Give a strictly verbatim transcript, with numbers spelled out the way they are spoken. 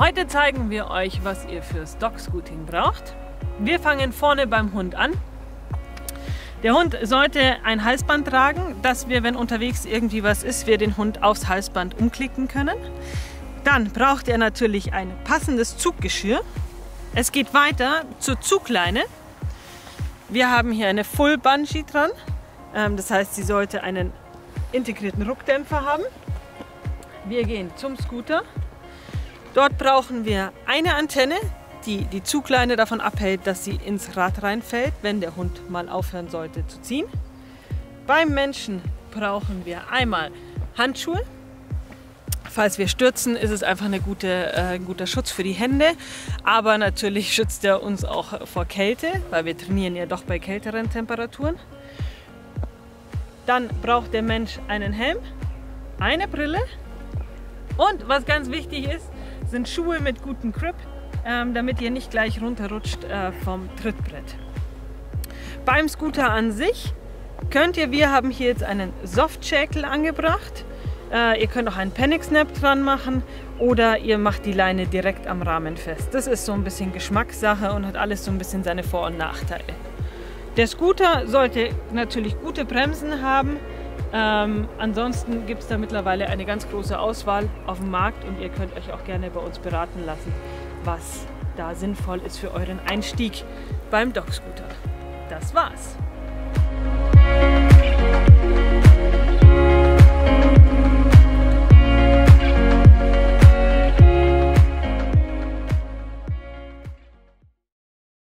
Heute zeigen wir euch, was ihr fürs Dog-Scooting braucht. Wir fangen vorne beim Hund an. Der Hund sollte ein Halsband tragen, dass wir, wenn unterwegs irgendwie was ist, wir den Hund aufs Halsband umklicken können. Dann braucht er natürlich ein passendes Zuggeschirr. Es geht weiter zur Zugleine. Wir haben hier eine Full Bungee dran. Das heißt, sie sollte einen integrierten Ruckdämpfer haben. Wir gehen zum Scooter. Dort brauchen wir eine Antenne, die die Zugleine davon abhält, dass sie ins Rad reinfällt, wenn der Hund mal aufhören sollte zu ziehen. Beim Menschen brauchen wir einmal Handschuhe. Falls wir stürzen, ist es einfach eine gute, äh, ein guter Schutz für die Hände. Aber natürlich schützt er uns auch vor Kälte, weil wir trainieren ja doch bei kälteren Temperaturen. Dann braucht der Mensch einen Helm, eine Brille und was ganz wichtig ist, sind Schuhe mit gutem Grip, ähm, damit ihr nicht gleich runterrutscht äh, vom Trittbrett. Beim Scooter an sich könnt ihr, wir haben hier jetzt einen Softschäkel angebracht. Äh, ihr könnt auch einen Panic Snap dran machen oder ihr macht die Leine direkt am Rahmen fest. Das ist so ein bisschen Geschmackssache und hat alles so ein bisschen seine Vor- und Nachteile. Der Scooter sollte natürlich gute Bremsen haben. Ähm, ansonsten gibt es da mittlerweile eine ganz große Auswahl auf dem Markt und ihr könnt euch auch gerne bei uns beraten lassen, was da sinnvoll ist für euren Einstieg beim Dog-Scooter. Das war's.